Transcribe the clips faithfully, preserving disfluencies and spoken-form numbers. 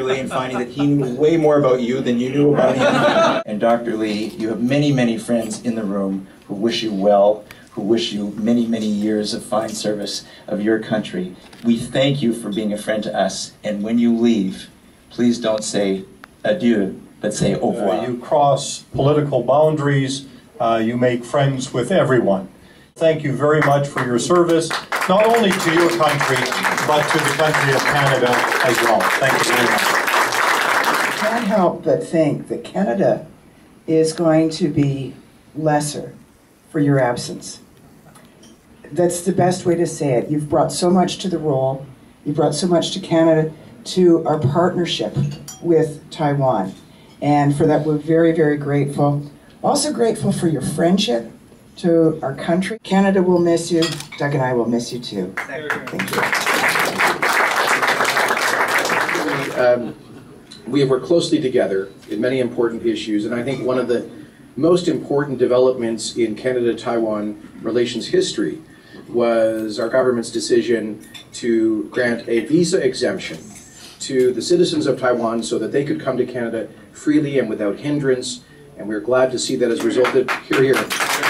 Lee and finding that he knew way more about you than you knew about him. And Doctor Lee, you have many, many friends in the room who wish you well, who wish you many, many years of fine service of your country. We thank you for being a friend to us, and when you leave, please don't say adieu, but say au revoir. Uh, you cross political boundaries, uh, you make friends with everyone. Thank you very much for your service, not only to your country, but to the country of Canada as well. Thank you very much. I can't help but think that Canada is going to be lesser for your absence. That's the best way to say it. You've brought so much to the role. You've brought so much to Canada, to our partnership with Taiwan. And for that, we're very, very grateful. Also grateful for your friendship to our country. Canada will miss you. Doug and I will miss you too. Thank you. Um, we have worked closely together in many important issues, and I think one of the most important developments in Canada-Taiwan relations history was our government's decision to grant a visa exemption to the citizens of Taiwan so that they could come to Canada freely and without hindrance, and we're glad to see that has resulted. Here, here.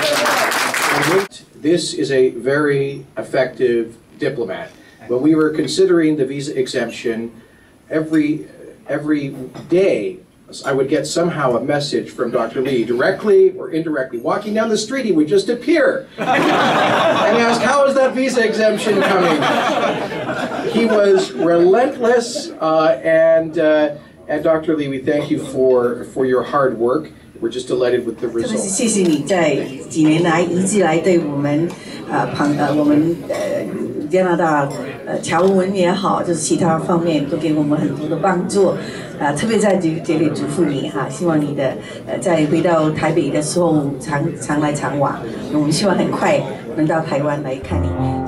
This is a very effective diplomat. When we were considering the visa exemption, every, every day I would get somehow a message from Doctor Lee, directly or indirectly. Walking down the street, he would just appear and ask, how is that visa exemption coming? He was relentless, uh, and, uh, and Doctor Lee, we thank you for, for your hard work. We're just delighted with the result. 谢谢你在几年来一直来对我们呃旁呃我们呃加拿大呃侨文也好，就是其他方面都给我们很多的帮助。啊、呃，特别在这这里嘱咐你哈，希望你的呃在回到台北的时候常常来常往。我们希望很快能到台湾来看你。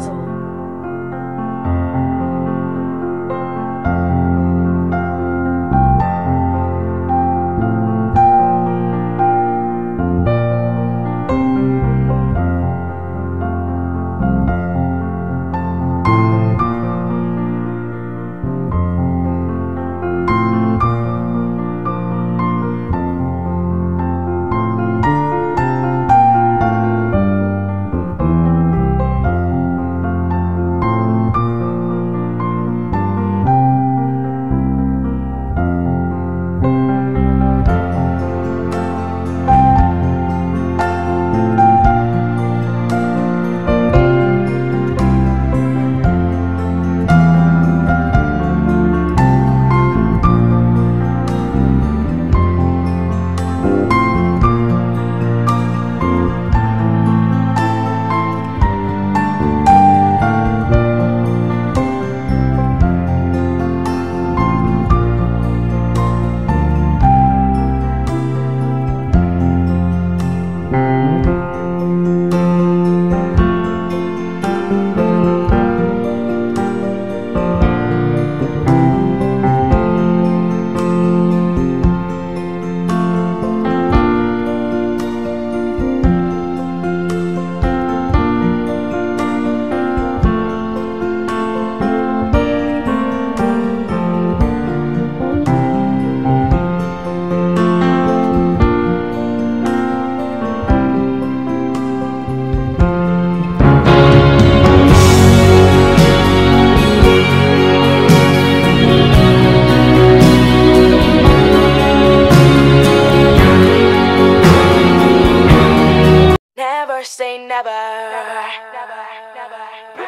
Say never, never, never, never.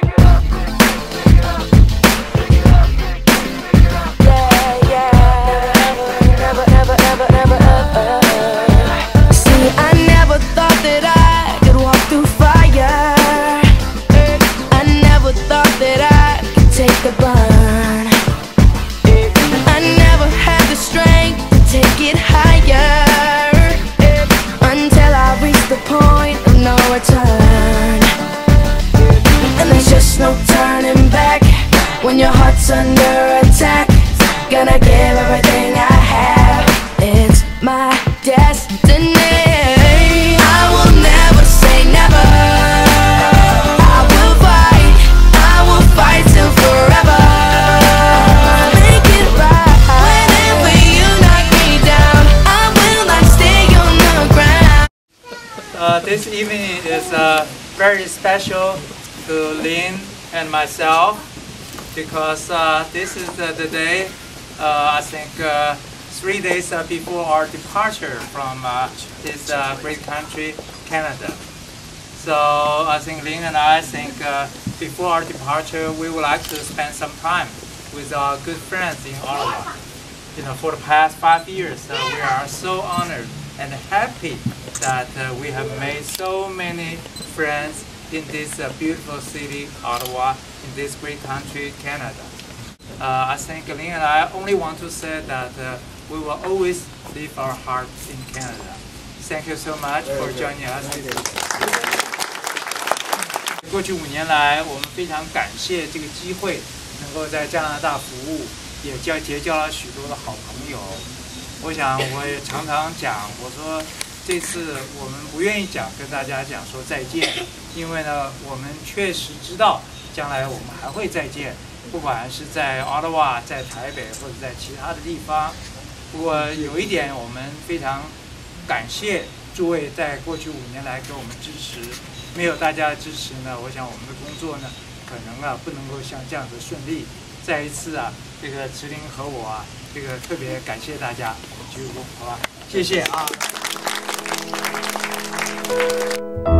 Yeah, yeah. Never, never, never, never, never. See, I never thought that I could walk through fire. I never thought that I could take the burn. I never had the strength to take it higher until I reached the point no return, and there's just no turning back when your heart's under attack. Gonna give everything I have, it's my destiny. I will never say never. I will fight, I will fight till forever. Make it right. this evening is uh, very special to Lin and myself because uh, this is uh, the day, uh, I think, uh, three days uh, before our departure from uh, this uh, great country, Canada. So I think Lin and I think uh, before our departure, we would like to spend some time with our good friends in Ottawa. You know, for the past five years, uh, we are so honored and happy that uh, we have made so many friends in this uh, beautiful city, Ottawa, in this great country, Canada. Uh, I think Lin and I only want to say that uh, we will always leave our hearts in Canada. Thank you so much for joining us today. 过去五年来，我们非常感谢这个机会，能够在加拿大服务，也交结交了许多的好朋友。我想我也常常讲，我说这次我们不愿意讲跟大家讲说再见，因为呢，我们确实知道将来我们还会再见，不管是在 Ottawa、在台北或者在其他的地方。不过有一点，我们非常感谢诸位在过去五年来给我们支持。没有大家的支持呢，我想我们的工作呢，可能啊不能够像这样子顺利。再一次啊，这个池林和我啊，这个特别感谢大家，鞠躬，好吧，谢谢啊。